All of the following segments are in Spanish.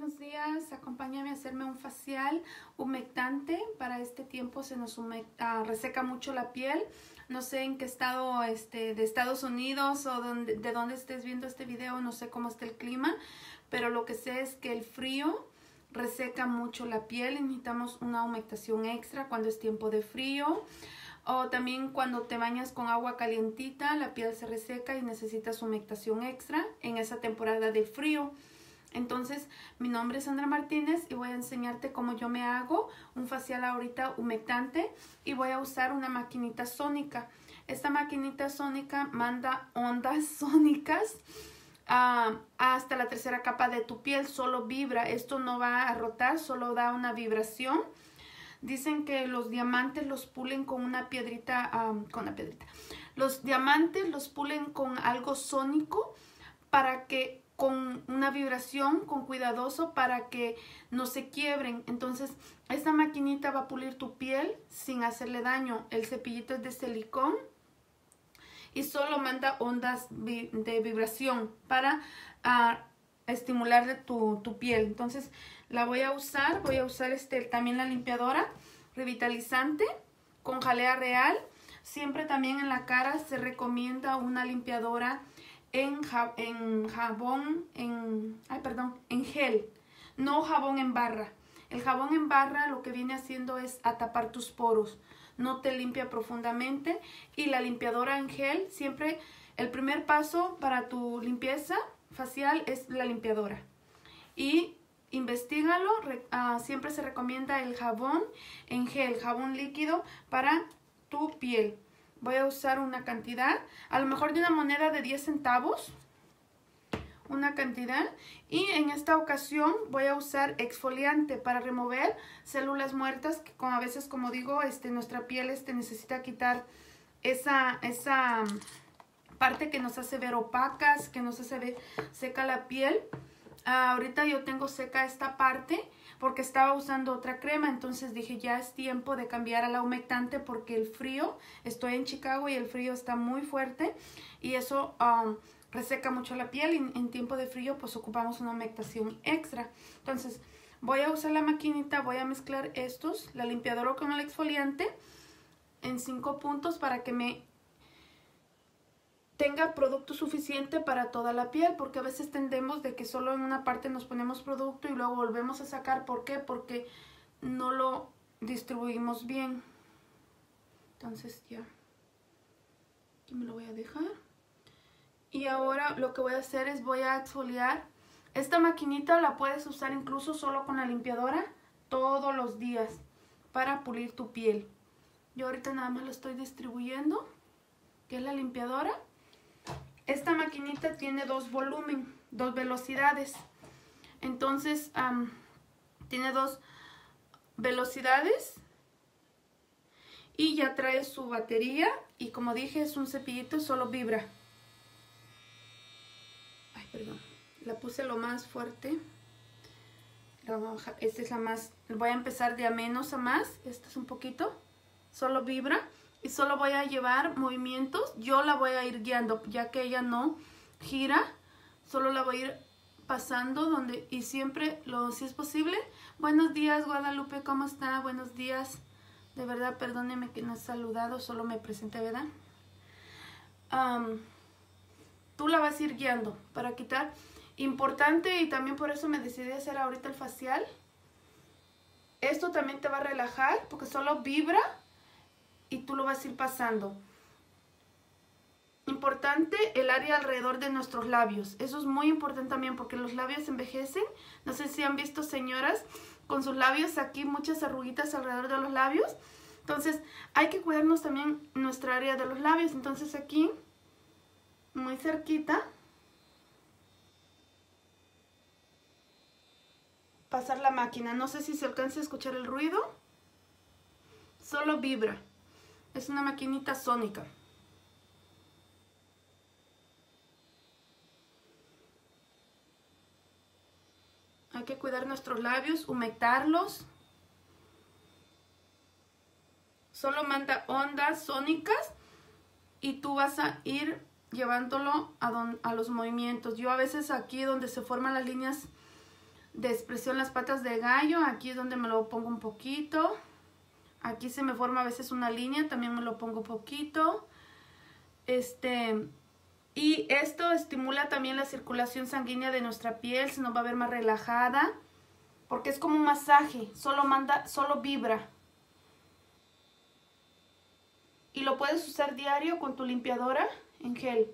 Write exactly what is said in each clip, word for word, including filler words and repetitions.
buenos días. Acompáñame a hacerme un facial humectante. Para este tiempo se nos humecta, uh, reseca mucho la piel. No sé en qué estado este, de Estados Unidos o donde, de dónde estés viendo este video, no sé cómo está el clima, pero lo que sé es que el frío reseca mucho la piel y necesitamos una humectación extra cuando es tiempo de frío. O también cuando te bañas con agua calientita, la piel se reseca y necesitas humectación extra en esa temporada de frío. Entonces, mi nombre es Sandra Martínez y voy a enseñarte cómo yo me hago un facial ahorita humectante y voy a usar una maquinita sónica. Esta maquinita sónica manda ondas sónicas uh, hasta la tercera capa de tu piel, solo vibra. Esto no va a rotar, solo da una vibración. Dicen que los diamantes los pulen con una piedrita, um, con una piedrita. Los diamantes los pulen con algo sónico para que con una vibración, con cuidadoso para que no se quiebren. Entonces, esta maquinita va a pulir tu piel sin hacerle daño. El cepillito es de silicón y solo manda ondas de vibración para uh, estimular tu, tu piel. Entonces, la voy a usar. Voy a usar este, también la limpiadora revitalizante con jalea real. Siempre también en la cara se recomienda una limpiadora En, ja, en jabón, en, ay, perdón, en gel, no jabón en barra. El jabón en barra lo que viene haciendo es a tapar tus poros, no te limpia profundamente. Y la limpiadora en gel, siempre el primer paso para tu limpieza facial es la limpiadora. Y investígalo, uh, siempre se recomienda el jabón en gel, jabón líquido para tu piel. Voy a usar una cantidad, a lo mejor de una moneda de diez centavos, una cantidad. Y en esta ocasión voy a usar exfoliante para remover células muertas, que como a veces, como digo, este, nuestra piel este, necesita quitar esa, esa parte que nos hace ver opacas, que nos hace ver seca la piel. Uh, ahorita yo tengo seca esta parte porque estaba usando otra crema, entonces dije ya es tiempo de cambiar a la humectante porque el frío, estoy en Chicago y el frío está muy fuerte y eso um, reseca mucho la piel y en tiempo de frío pues ocupamos una humectación extra. Entonces voy a usar la maquinita, voy a mezclar estos, la limpiadora con el exfoliante en cinco puntos para que me tenga producto suficiente para toda la piel, porque a veces tendemos de que solo en una parte nos ponemos producto y luego volvemos a sacar. ¿Por qué? Porque no lo distribuimos bien. Entonces ya, aquí me lo voy a dejar. Y ahora lo que voy a hacer es voy a exfoliar. Esta maquinita la puedes usar incluso solo con la limpiadora todos los días para pulir tu piel. Yo ahorita nada más lo estoy distribuyendo, que es la limpiadora. Esta maquinita tiene dos volúmenes, dos velocidades. Entonces, um, tiene dos velocidades. Y ya trae su batería. Y como dije, es un cepillito, solo vibra. Ay, perdón. La puse lo más fuerte. La voy a bajar. Esta es la más... Voy a empezar de a menos a más. Esta es un poquito. Solo vibra. Y solo voy a llevar movimientos, yo la voy a ir guiando, ya que ella no gira, solo la voy a ir pasando donde, y siempre, lo, si es posible. Buenos días, Guadalupe, ¿cómo está? Buenos días. De verdad, perdóneme que no he saludado, solo me presenté, ¿verdad? Um, tú la vas a ir guiando para quitar. Importante, y también por eso me decidí a hacer ahorita el facial. Esto también te va a relajar, porque solo vibra. Y tú lo vas a ir pasando. Importante el área alrededor de nuestros labios. Eso es muy importante también porque los labios envejecen. No sé si han visto señoras con sus labios aquí, muchas arruguitas alrededor de los labios. Entonces hay que cuidarnos también nuestra área de los labios. Entonces aquí, muy cerquita, pasar la máquina. No sé si se alcanza a escuchar el ruido. Solo vibra. Es una maquinita sónica. Hay que cuidar nuestros labios, humectarlos. Solo manda ondas sónicas y tú vas a ir llevándolo a, don, a los movimientos. Yo a veces aquí donde se forman las líneas de expresión las patas de gallo. Aquí es donde me lo pongo un poquito. Aquí se me forma a veces una línea, también me lo pongo poquito. Este, y esto estimula también la circulación sanguínea de nuestra piel, se nos va a ver más relajada, porque es como un masaje, solo manda, solo vibra. Y lo puedes usar diario con tu limpiadora en gel.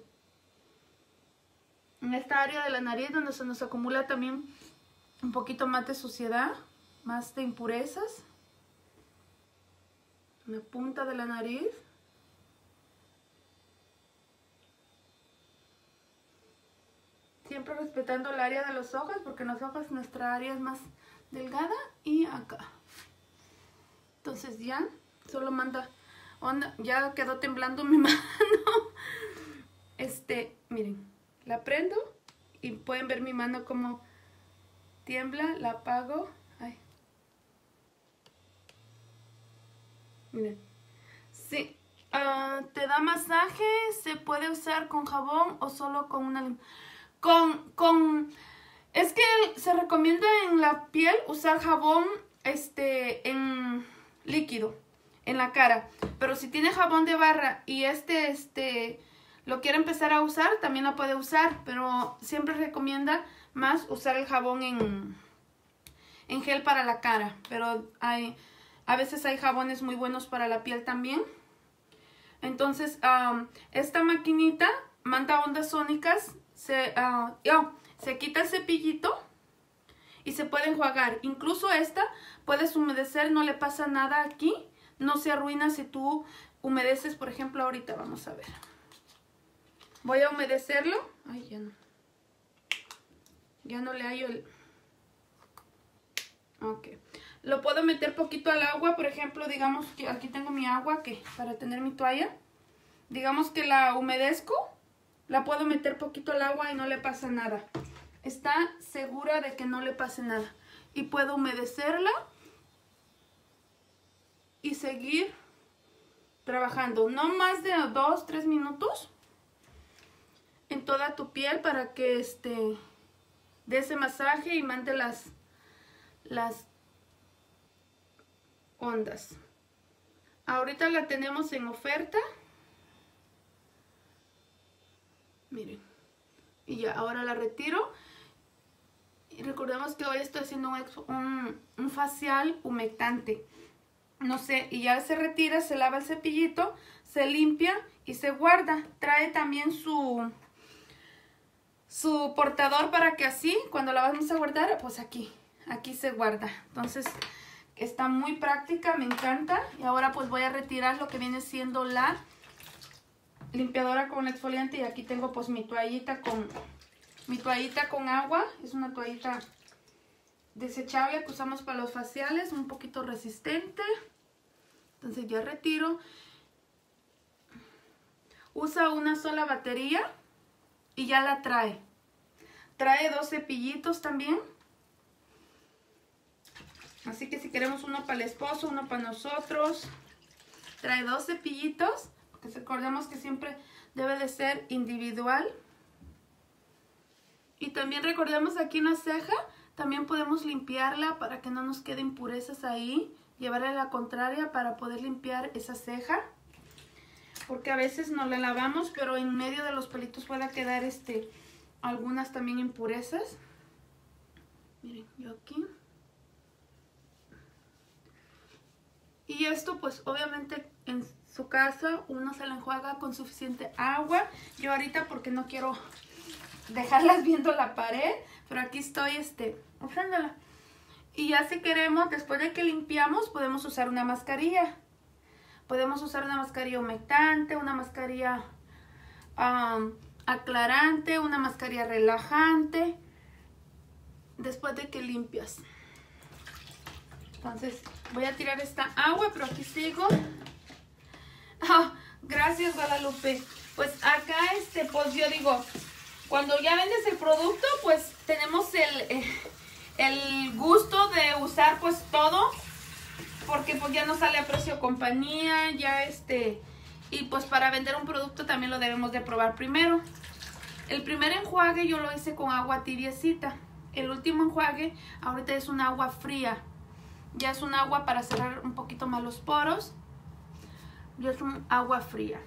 En esta área de la nariz donde se nos acumula también un poquito más de suciedad, más de impurezas. En la punta de la nariz. Siempre respetando el área de los ojos, porque en los ojos nuestra área es más delgada. Y acá. Entonces ya, solo manda onda. Ya quedó temblando mi mano. Este, miren, la prendo y pueden ver mi mano como tiembla, la apago. Ay. Miren. Sí. Uh, te da masaje, se puede usar con jabón o solo con una lim con con es que se recomienda en la piel usar jabón este en líquido en la cara, pero si tiene jabón de barra y este este lo quiere empezar a usar, también lo puede usar, pero siempre recomienda más usar el jabón en en gel para la cara, pero hay a veces hay jabones muy buenos para la piel también. Entonces, um, esta maquinita manda ondas sónicas, se, uh, oh, se quita el cepillito y se puede enjuagar. Incluso esta puedes humedecer, no le pasa nada aquí, no se arruina si tú humedeces, por ejemplo, ahorita vamos a ver. Voy a humedecerlo. Ay, ya no. Ya no le hallo el... Ok. Lo puedo meter poquito al agua, por ejemplo, digamos que aquí tengo mi agua que para tener mi toalla. Digamos que la humedezco, la puedo meter poquito al agua y no le pasa nada. Está segura de que no le pase nada. Y puedo humedecerla y seguir trabajando. No más de dos, tres minutos en toda tu piel para que este dé ese masaje y mande las, las ondas. Ahorita la tenemos en oferta. Miren. Y ya, ahora la retiro. Y recordemos que hoy estoy haciendo un, un, un facial humectante. No sé, y ya se retira, se lava el cepillito, se limpia y se guarda. Trae también su, su portador para que así, cuando la vamos a guardar, pues aquí, aquí se guarda. Entonces... está muy práctica, me encanta. Y ahora pues voy a retirar lo que viene siendo la limpiadora con exfoliante. Y aquí tengo pues mi toallita con mi toallita con agua. Es una toallita desechable que usamos para los faciales, un poquito resistente. Entonces ya retiro. Usa una sola batería y ya la trae. Trae dos cepillitos también. Así que si queremos uno para el esposo, uno para nosotros. Trae dos cepillitos, porque recordemos que siempre debe de ser individual. Y también recordemos aquí en la ceja, también podemos limpiarla para que no nos queden impurezas ahí. Llevarle la contraria para poder limpiar esa ceja. Porque a veces no la lavamos, pero en medio de los pelitos pueda quedar este, algunas también impurezas. Miren, yo aquí... Y esto pues obviamente en su casa uno se la enjuaga con suficiente agua. Yo ahorita porque no quiero dejarlas viendo la pared, pero aquí estoy este, usándola. Y ya si queremos, después de que limpiamos, podemos usar una mascarilla. Podemos usar una mascarilla humectante, una mascarilla um, aclarante, una mascarilla relajante. Después de que limpias. Entonces voy a tirar esta agua, pero aquí sigo. Oh, gracias, Guadalupe. Pues acá, este, pues yo digo, cuando ya vendes el producto, pues tenemos el, eh, el gusto de usar pues todo. Porque pues ya nos sale a precio compañía, ya este... Y pues para vender un producto también lo debemos de probar primero. El primer enjuague yo lo hice con agua tibiecita. el último enjuague ahorita es un agua fría. Ya es un agua para cerrar un poquito más los poros. Ya es un agua fría.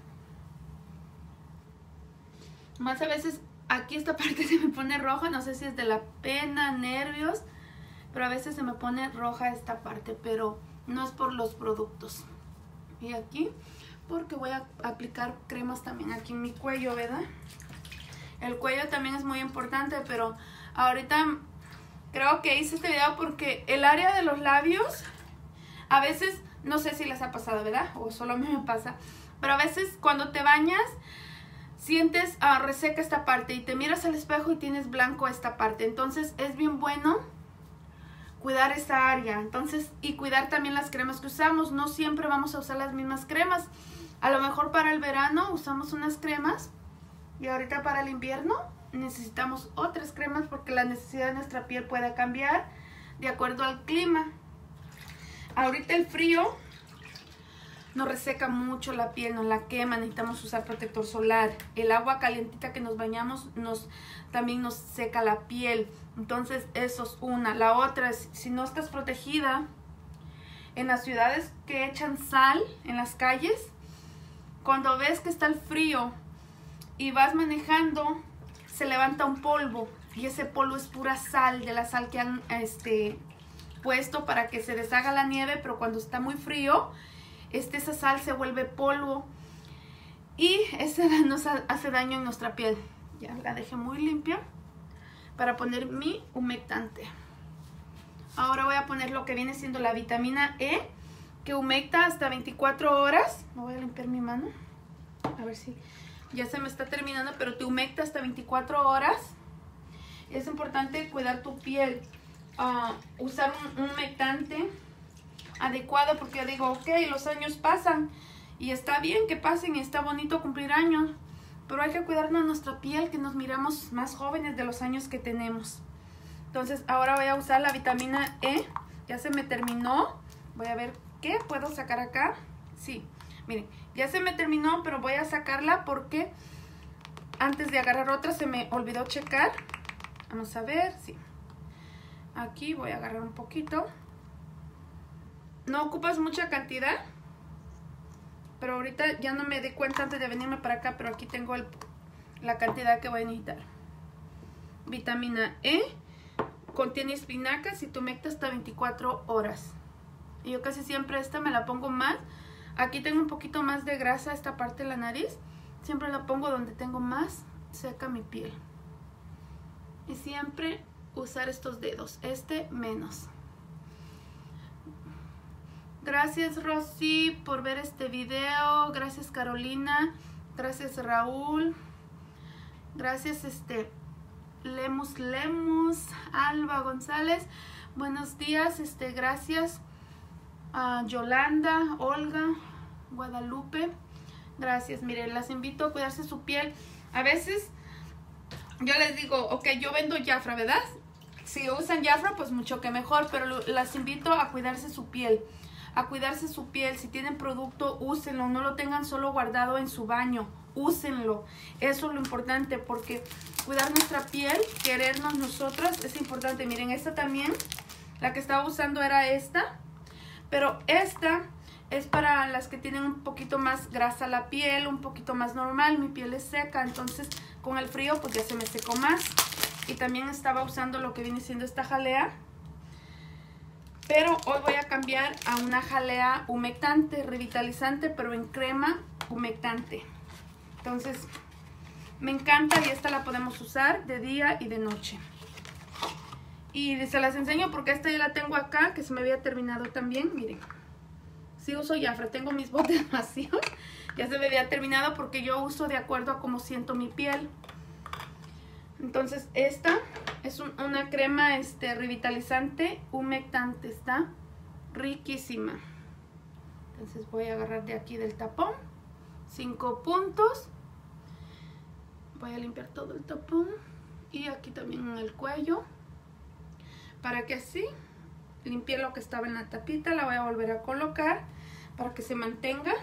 Más a veces aquí esta parte se me pone roja. No sé si es de la pena, nervios. Pero a veces se me pone roja esta parte. Pero no es por los productos. Y aquí, porque voy a aplicar cremas también aquí en mi cuello, ¿verdad? El cuello también es muy importante, pero ahorita creo que hice este video porque el área de los labios, a veces, no sé si les ha pasado, ¿verdad? O solo a mí me pasa, pero a veces cuando te bañas, sientes uh, reseca esta parte y te miras al espejo y tienes blanco esta parte. Entonces es bien bueno cuidar esta área. Entonces, y cuidar también las cremas que usamos. No siempre vamos a usar las mismas cremas. A lo mejor para el verano usamos unas cremas y ahorita para el invierno necesitamos otras cremas porque la necesidad de nuestra piel puede cambiar de acuerdo al clima. Ahorita el frío nos reseca mucho la piel, nos la quema, necesitamos usar protector solar. El agua calientita que nos bañamos nos, también nos seca la piel. Entonces eso es una. La otra es, si no estás protegida, en las ciudades que echan sal en las calles, cuando ves que está el frío y vas manejando, se levanta un polvo y ese polvo es pura sal, de la sal que han este, puesto para que se deshaga la nieve, pero cuando está muy frío, este, esa sal se vuelve polvo y ese nos hace daño en nuestra piel. Ya la dejé muy limpia para poner mi humectante. Ahora voy a poner lo que viene siendo la vitamina E, que humecta hasta veinticuatro horas. Me voy a limpiar mi mano, a ver si ya se me está terminando, pero te humecta hasta veinticuatro horas. Es importante cuidar tu piel, uh, usar un, un humectante adecuado, porque yo digo, ok, los años pasan y está bien que pasen y está bonito cumplir años, pero hay que cuidarnos nuestra piel, que nos miramos más jóvenes de los años que tenemos. Entonces ahora voy a usar la vitamina E. Ya se me terminó. Voy a ver qué puedo sacar acá. Sí, miren, ya se me terminó, pero voy a sacarla porque antes de agarrar otra se me olvidó checar. Vamos a ver, sí. Aquí voy a agarrar un poquito. No ocupas mucha cantidad, pero ahorita ya no me di cuenta antes de venirme para acá, pero aquí tengo el, la cantidad que voy a necesitar. Vitamina E, contiene espinacas y te humecta hasta veinticuatro horas. Y yo casi siempre esta me la pongo más. Aquí tengo un poquito más de grasa, esta parte de la nariz. Siempre la pongo donde tengo más seca mi piel. Y siempre usar estos dedos, este menos. Gracias Rosy por ver este video. Gracias Carolina. Gracias Raúl. Gracias este Lemus Lemus. Alba González. Buenos días. Este, gracias a Yolanda, Olga, Guadalupe. Gracias. Miren, las invito a cuidarse su piel. A veces yo les digo, ok, yo vendo Jafra, ¿verdad? Si usan Jafra, pues mucho que mejor, pero las invito a cuidarse su piel. A cuidarse su piel. Si tienen producto, úsenlo. No lo tengan solo guardado en su baño. Úsenlo. Eso es lo importante, porque cuidar nuestra piel, querernos nosotras, es importante. Miren, esta también, la que estaba usando era esta. Pero esta es para las que tienen un poquito más grasa la piel, un poquito más normal. Mi piel es seca, entonces con el frío pues ya se me secó más. Y también estaba usando lo que viene siendo esta jalea. Pero hoy voy a cambiar a una jalea humectante, revitalizante, pero en crema humectante. Entonces, me encanta y esta la podemos usar de día y de noche. Y se las enseño porque esta ya la tengo acá, que se me había terminado también. Miren, sí uso Jafra, tengo mis botes vacíos. Ya se me había terminado porque yo uso de acuerdo a cómo siento mi piel. Entonces esta es un, una crema este, revitalizante, humectante. Está riquísima. Entonces voy a agarrar de aquí del tapón. Cinco puntos. Voy a limpiar todo el tapón. Y aquí también en el cuello. Para que así limpié lo que estaba en la tapita. La voy a volver a colocar para que se mantenga.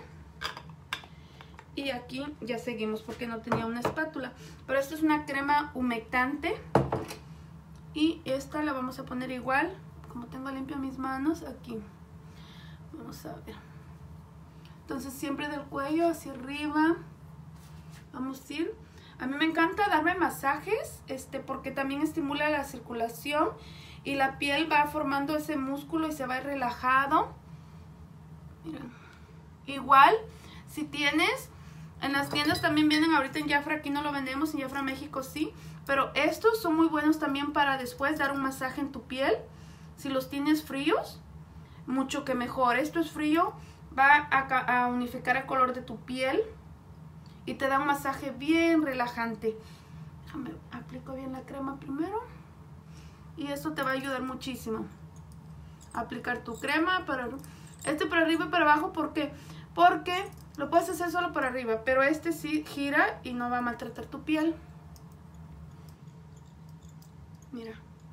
Y aquí ya seguimos porque no tenía una espátula. Pero esto es una crema humectante. Y esta la vamos a poner igual, como tengo limpio mis manos, aquí. Vamos a ver. Entonces siempre del cuello hacia arriba. Vamos a ir. A mí me encanta darme masajes, este, porque también estimula la circulación y la piel va formando ese músculo y se va relajado. Miren. Igual, si tienes, en las tiendas también vienen ahorita en Jafra, aquí no lo vendemos, en Jafra México sí, pero estos son muy buenos también para después dar un masaje en tu piel. Si los tienes fríos, mucho que mejor. Esto es frío, va a, a unificar el color de tu piel y te da un masaje bien relajante. Déjame, aplico bien la crema primero. Y esto te va a ayudar muchísimo. Aplicar tu crema para este para arriba y para abajo. ¿Por qué? Porque lo puedes hacer solo para arriba, pero este sí gira y no va a maltratar tu piel. Mira.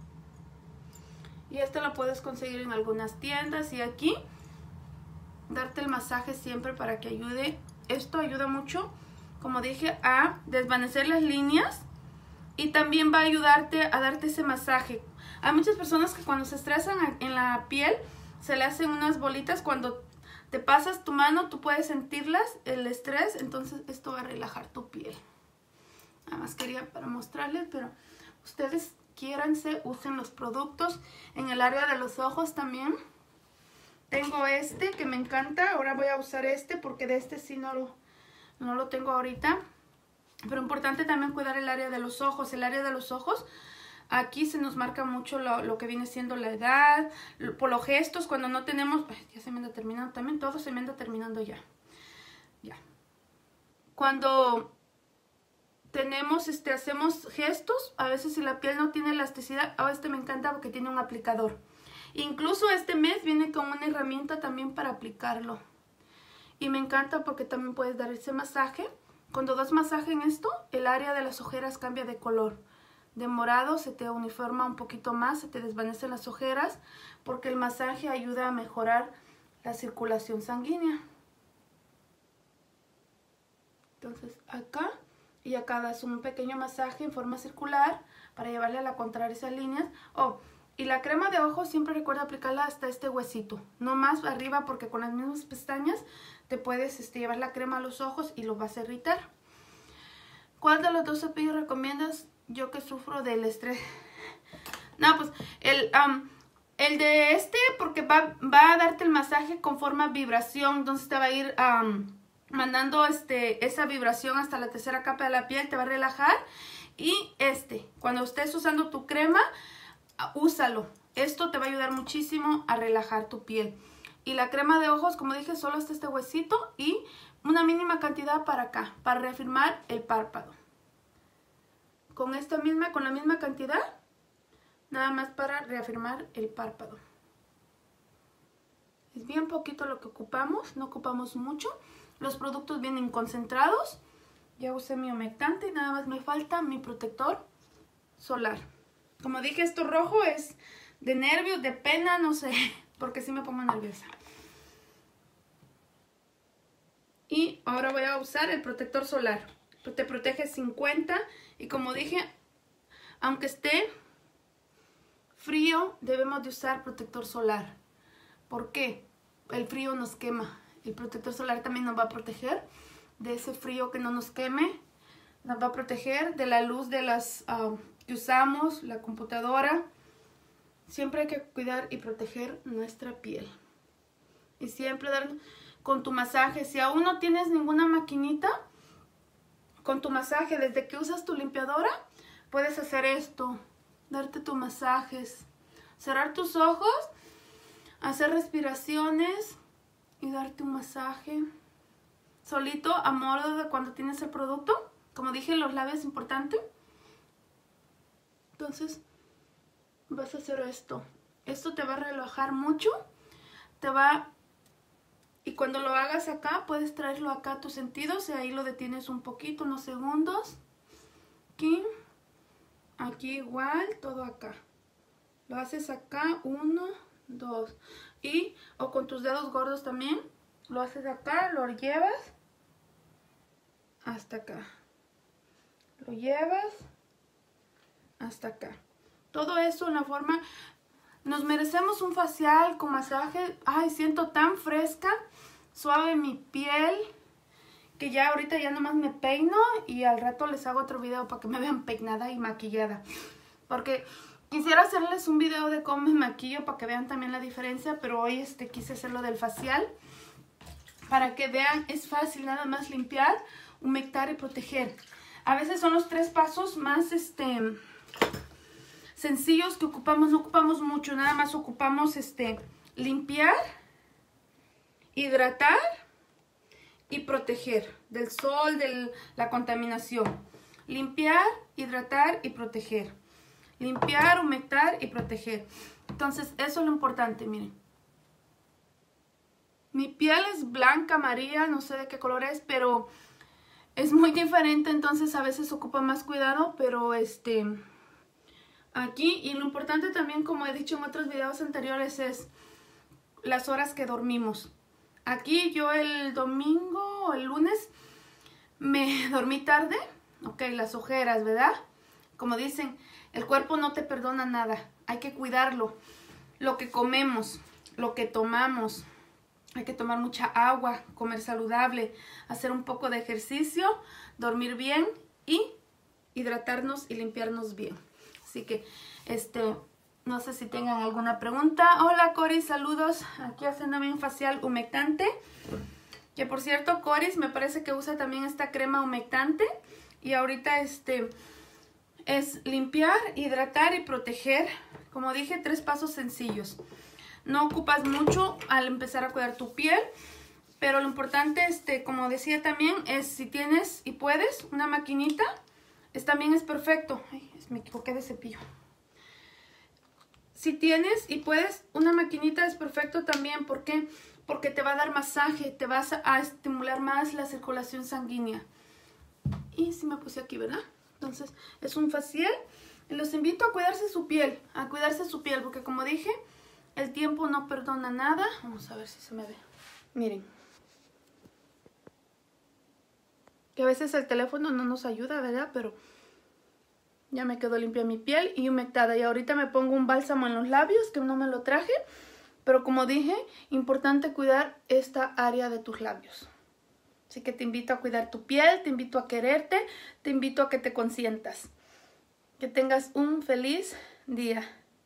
Y este lo puedes conseguir en algunas tiendas. Y aquí, darte el masaje siempre para que ayude. Esto ayuda mucho, como dije, a desvanecer las líneas. Y también va a ayudarte a darte ese masaje. Hay muchas personas que cuando se estresan en la piel, se le hacen unas bolitas. Cuando te pasas tu mano, tú puedes sentirlas, el estrés. Entonces esto va a relajar tu piel. Nada más quería para mostrarles, pero ustedes quiéranse, usen los productos. En el área de los ojos también tengo este que me encanta. Ahora voy a usar este porque de este sí no lo, no lo tengo ahorita. Pero importante también cuidar el área de los ojos. El área de los ojos, aquí se nos marca mucho lo, lo que viene siendo la edad, por los gestos, cuando no tenemos... Ay, ya se me anda terminando también, todo se me anda terminando ya. Ya. Cuando tenemos, este, hacemos gestos, a veces si la piel no tiene elasticidad, a este me encanta porque tiene un aplicador. Incluso este mes viene con una herramienta también para aplicarlo. Y me encanta porque también puedes dar ese masaje. Cuando das masaje en esto, el área de las ojeras cambia de color. De morado se te uniforma un poquito más, se te desvanecen las ojeras, porque el masaje ayuda a mejorar la circulación sanguínea. Entonces acá y acá das un pequeño masaje en forma circular para llevarle a la contraria esas líneas. Oh, y la crema de ojos siempre recuerda aplicarla hasta este huesito, no más arriba, porque con las mismas pestañas te puedes este, llevar la crema a los ojos y lo vas a irritar. ¿Cuál de los dos cepillos recomiendas? Yo que sufro del estrés. No, pues el, um, el de este, porque va, va a darte el masaje con forma vibración. Entonces te va a ir um, mandando este, esa vibración hasta la tercera capa de la piel. Te va a relajar. Y este, cuando estés usando tu crema, úsalo. Esto te va a ayudar muchísimo a relajar tu piel. Y la crema de ojos, como dije, solo hasta este huesito y una mínima cantidad para acá, para reafirmar el párpado. Con esta misma, con la misma cantidad, nada más para reafirmar el párpado. Es bien poquito lo que ocupamos, no ocupamos mucho. Los productos vienen concentrados. Ya usé mi humectante y nada más me falta mi protector solar. Como dije, esto rojo es de nervios, de pena, no sé, porque sí me pongo nerviosa. Y ahora voy a usar el protector solar. Te protege cincuenta y como dije, aunque esté frío, debemos de usar protector solar. ¿Por qué? El frío nos quema. El protector solar también nos va a proteger de ese frío que no nos queme. Nos va a proteger de la luz de las uh, que usamos, la computadora. Siempre hay que cuidar y proteger nuestra piel. Y siempre dar con tu masaje. Si aún no tienes ninguna maquinita, con tu masaje, desde que usas tu limpiadora, puedes hacer esto. Darte tus masajes. Cerrar tus ojos, hacer respiraciones y darte un masaje. Solito, a modo de cuando tienes el producto. Como dije, los labios es importante. Entonces, vas a hacer esto. Esto te va a relajar mucho. Te va... Y cuando lo hagas acá, puedes traerlo acá a tus sentidos. Y ahí lo detienes un poquito, unos segundos. Aquí. Aquí igual, todo acá. Lo haces acá, uno, dos. Y, o con tus dedos gordos también. Lo haces acá, lo llevas hasta acá. Lo llevas hasta acá. Todo eso en la forma... Nos merecemos un facial con masaje. Ay, siento tan fresca, suave mi piel, que ya ahorita ya nomás me peino y al rato les hago otro video para que me vean peinada y maquillada. Porque quisiera hacerles un video de cómo me maquillo para que vean también la diferencia, pero hoy este quise hacerlo del facial. Para que vean, es fácil nada más limpiar, humectar y proteger. A veces son los tres pasos más este... sencillos que ocupamos, no ocupamos mucho, nada más ocupamos este limpiar, hidratar y proteger del sol, de la contaminación. Limpiar, hidratar y proteger. Limpiar, humectar y proteger. Entonces, eso es lo importante, miren. Mi piel es blanca, amarilla, no sé de qué color es, pero es muy diferente, entonces a veces ocupa más cuidado, pero este... aquí, y lo importante también, como he dicho en otros videos anteriores, es las horas que dormimos. Aquí yo el domingo o el lunes me dormí tarde. Ok, las ojeras, ¿verdad? Como dicen, el cuerpo no te perdona nada. Hay que cuidarlo. Lo que comemos, lo que tomamos. Hay que tomar mucha agua, comer saludable, hacer un poco de ejercicio, dormir bien y hidratarnos y limpiarnos bien. Así que, este, no sé si tengan alguna pregunta. Hola, Coris, saludos. Aquí haciéndome un facial humectante. Que por cierto, Coris me parece que usa también esta crema humectante. Y ahorita, este, es limpiar, hidratar y proteger. Como dije, tres pasos sencillos. No ocupas mucho al empezar a cuidar tu piel. Pero lo importante, este, como decía también, es si tienes y puedes una maquinita, es, también es perfecto. Ay, me equivoqué de cepillo. Si tienes y puedes, una maquinita es perfecto también. ¿Por qué? Porque te va a dar masaje, te vas a estimular más la circulación sanguínea. Y si me puse aquí, ¿verdad? Entonces, es un facial. Y los invito a cuidarse su piel, a cuidarse su piel, porque como dije, el tiempo no perdona nada. Vamos a ver si se me ve. Miren. Que a veces el teléfono no nos ayuda, ¿verdad? Pero ya me quedó limpia mi piel y humectada. Y ahorita me pongo un bálsamo en los labios, que no me lo traje. Pero como dije, importante cuidar esta área de tus labios. Así que te invito a cuidar tu piel, te invito a quererte, te invito a que te consientas. Que tengas un feliz día.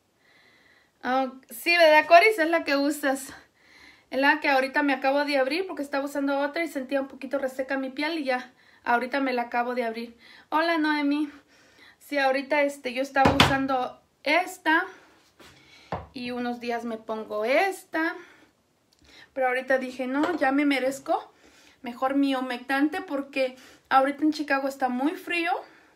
Oh, sí, ¿verdad, Coris? Es la que usas. Es la que ahorita me acabo de abrir porque estaba usando otra y sentía un poquito reseca mi piel y ya, ahorita me la acabo de abrir. Hola, Noemi. Sí, ahorita este, yo estaba usando esta y unos días me pongo esta. Pero ahorita dije, no, ya me merezco mejor mi humectante porque ahorita en Chicago está muy frío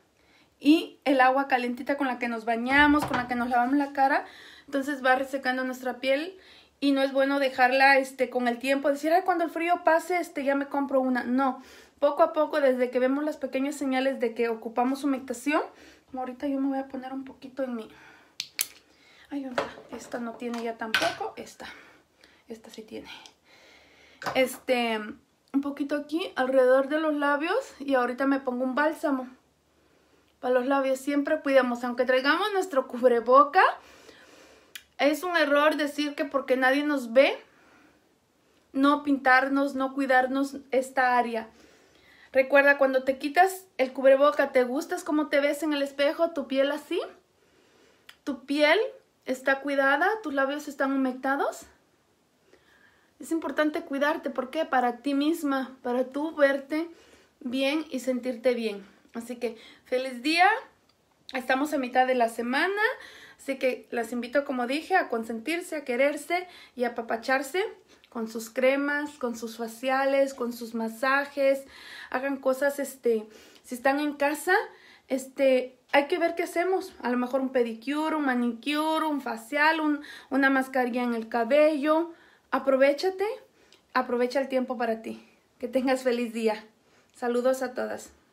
y el agua calentita con la que nos bañamos, con la que nos lavamos la cara, entonces va resecando nuestra piel y no es bueno dejarla este, con el tiempo, decir, ay, cuando el frío pase, este, ya me compro una. No, poco a poco, desde que vemos las pequeñas señales de que ocupamos humectación, como ahorita yo me voy a poner un poquito en mi... Ay, esta no tiene ya tampoco, esta, esta sí tiene. Este, un poquito aquí, alrededor de los labios y ahorita me pongo un bálsamo. Para los labios siempre cuidamos, aunque traigamos nuestro cubreboca, es un error decir que porque nadie nos ve, no pintarnos, no cuidarnos esta área. Recuerda, cuando te quitas el cubreboca, ¿te gustas cómo te ves en el espejo? ¿Tu piel así? ¿Tu piel está cuidada? ¿Tus labios están humectados? Es importante cuidarte. ¿Por qué? Para ti misma, para tú verte bien y sentirte bien. Así que, feliz día. Estamos a mitad de la semana. Así que las invito, como dije, a consentirse, a quererse y a apapacharse con sus cremas, con sus faciales, con sus masajes. Hagan cosas, este, si están en casa, este, hay que ver qué hacemos. A lo mejor un pedicure, un manicure, un facial, un, una mascarilla en el cabello. Aprovéchate, aprovecha el tiempo para ti. Que tengas feliz día. Saludos a todas.